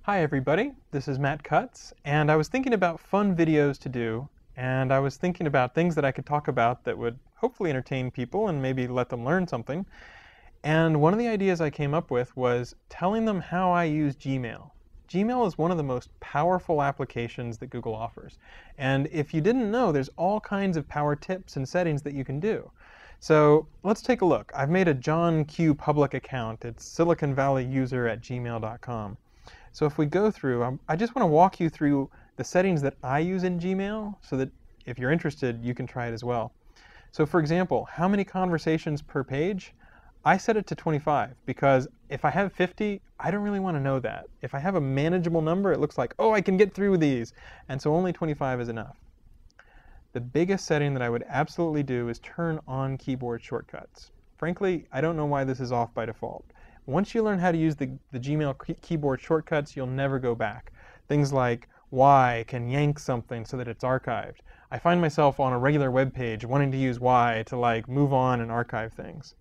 Hi everybody, this is Matt Cutts, and I was thinking about fun videos to do, and I was thinking about things that I could talk about that would hopefully entertain people and maybe let them learn something. And one of the ideas I came up with was telling them how I use Gmail. Gmail is one of the most powerful applications that Google offers. And if you didn't know, there's all kinds of power tips and settings that you can do. So let's take a look. I've made a John Q public account. It's SiliconValleyUser@gmail.com. So if we go through, I just want to walk you through the settings that I use in Gmail so that if you're interested, you can try it as well. So for example, how many conversations per page? I set it to 25 because if I have 50, I don't really want to know that. If I have a manageable number, it looks like, oh, I can get through these. And so only 25 is enough. The biggest setting that I would absolutely do is turn on keyboard shortcuts. Frankly, I don't know why this is off by default. Once you learn how to use the Gmail keyboard shortcuts, you'll never go back. Things like Y can yank something so that it's archived. I find myself on a regular web page wanting to use Y to like move on and archive things.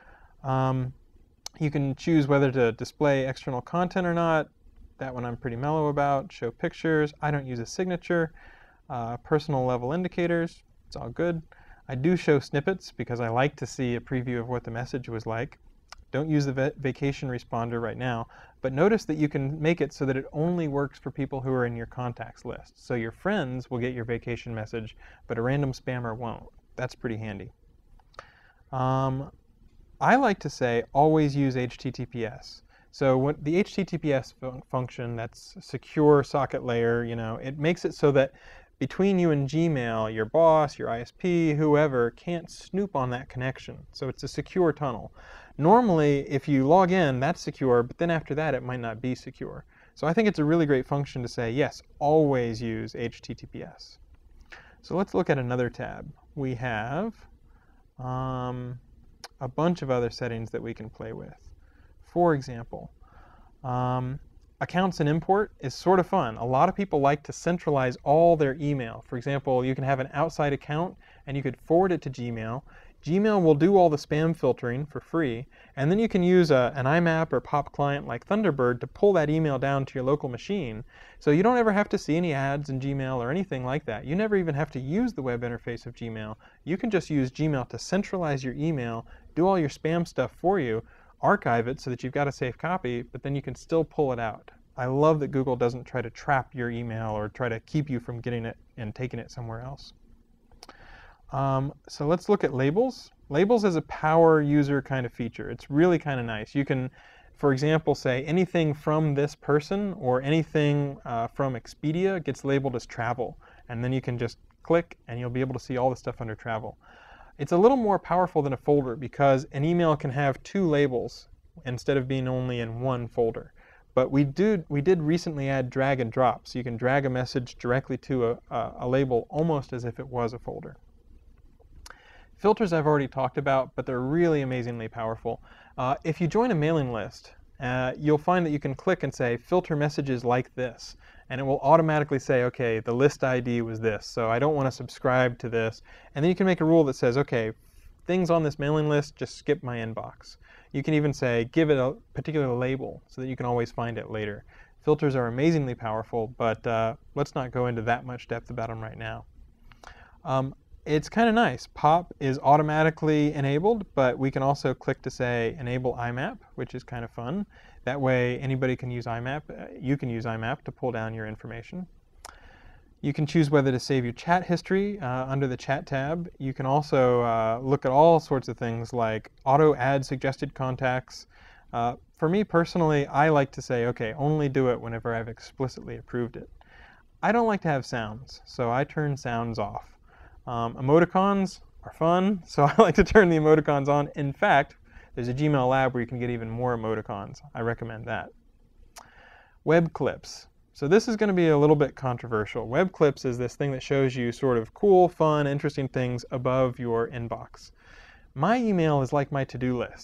You can choose whether to display external content or not. That one I'm pretty mellow about. Show pictures. I don't use a signature. Personal level indicators. It's all good. I do show snippets because I like to see a preview of what the message was like. Don't use the vacation responder right now, but notice that you can make it so that it only works for people who are in your contacts list. So your friends will get your vacation message, but a random spammer won't. That's pretty handy. I like to say always use HTTPS. So what the HTTPS function, that's secure socket layer, it makes it so that between you and Gmail, your boss, your ISP, whoever, can't snoop on that connection. So it's a secure tunnel. Normally, if you log in, that's secure, but then after that, it might not be secure. So I think it's a really great function to say, yes, always use HTTPS. So let's look at another tab. We have a bunch of other settings that we can play with. For example, accounts and import is sort of fun. A lot of people like to centralize all their email. For example, you can have an outside account and you could forward it to Gmail. Gmail will do all the spam filtering for free, and then you can use an IMAP or POP client like Thunderbird to pull that email down to your local machine. So you don't ever have to see any ads in Gmail or anything like that. You never even have to use the web interface of Gmail. You can just use Gmail to centralize your email, do all your spam stuff for you, archive it so that you've got a safe copy, but then you can still pull it out. I love that Google doesn't try to trap your email or try to keep you from getting it and taking it somewhere else. So let's look at labels. Labels is a power user kind of feature. It's really kind of nice. You can, for example, say anything from this person or anything from Expedia gets labeled as travel. And then you can just click and you'll be able to see all the stuff under travel. It's a little more powerful than a folder because an email can have two labels instead of being only in one folder. But we did recently add drag and drop, so you can drag a message directly to a label almost as if it was a folder. Filters I've already talked about, but they're really amazingly powerful. If you join a mailing list, you'll find that you can click and say, filter messages like this. And it will automatically say, okay, the list ID was this, so I don't want to subscribe to this. And then you can make a rule that says, okay, things on this mailing list, just skip my inbox. You can even say, give it a particular label so that you can always find it later. Filters are amazingly powerful, but let's not go into that much depth about them right now. It's kind of nice. POP is automatically enabled, but we can also click to say enable IMAP, which is kind of fun. That way anybody can use IMAP. You can use IMAP to pull down your information. You can choose whether to save your chat history under the chat tab. You can also look at all sorts of things like auto add suggested contacts. For me personally, I like to say, okay, only do it whenever I've explicitly approved it. I don't like to have sounds, so I turn sounds off. Emoticons are fun, so I like to turn the emoticons on. In fact, there's a Gmail lab where you can get even more emoticons. I recommend that. Web clips. So this is going to be a little bit controversial. Web clips is this thing that shows you sort of cool, fun, interesting things above your inbox. My email is like my to-do list.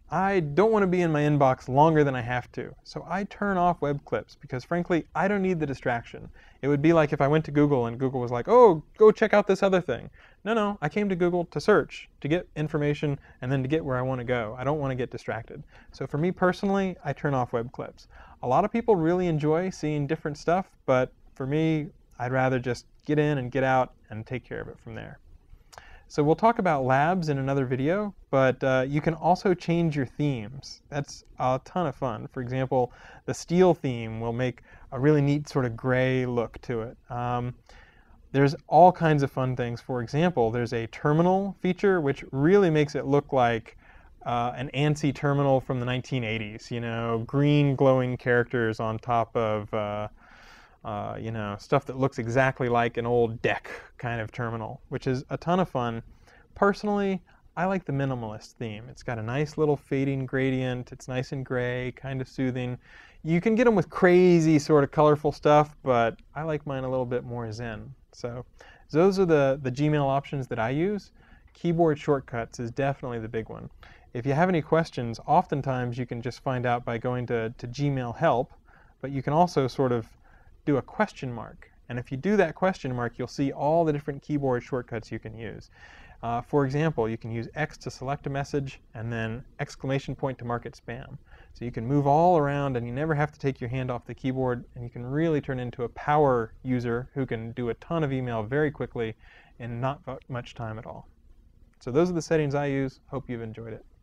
I don't want to be in my inbox longer than I have to. So I turn off web clips because frankly, I don't need the distraction. It would be like if I went to Google and Google was like, oh, go check out this other thing. No, I came to Google to search, to get information, and then to get where I want to go. I don't want to get distracted. So for me personally, I turn off web clips. A lot of people really enjoy seeing different stuff, but for me, I'd rather just get in and get out and take care of it from there. So we'll talk about labs in another video, but you can also change your themes. That's a ton of fun. For example, the steel theme will make a really neat sort of gray look to it. There's all kinds of fun things. For example, there's a terminal feature which really makes it look like an ANSI terminal from the 1980s. You know, green glowing characters on top of you know, stuff that looks exactly like an old deck kind of terminal, which is a ton of fun. Personally, I like the minimalist theme. It's got a nice little fading gradient. It's nice and gray, kind of soothing. You can get them with crazy sort of colorful stuff, but I like mine a little bit more zen. So those are the Gmail options that I use. Keyboard shortcuts is definitely the big one. If you have any questions, oftentimes you can just find out by going to Gmail help, but you can also sort of do a question mark. And if you do that question mark, you'll see all the different keyboard shortcuts you can use. For example, you can use X to select a message and then exclamation point to mark it spam. So you can move all around and you never have to take your hand off the keyboard, and you can really turn into a power user who can do a ton of email very quickly in not much time at all. So those are the settings I use. Hope you've enjoyed it.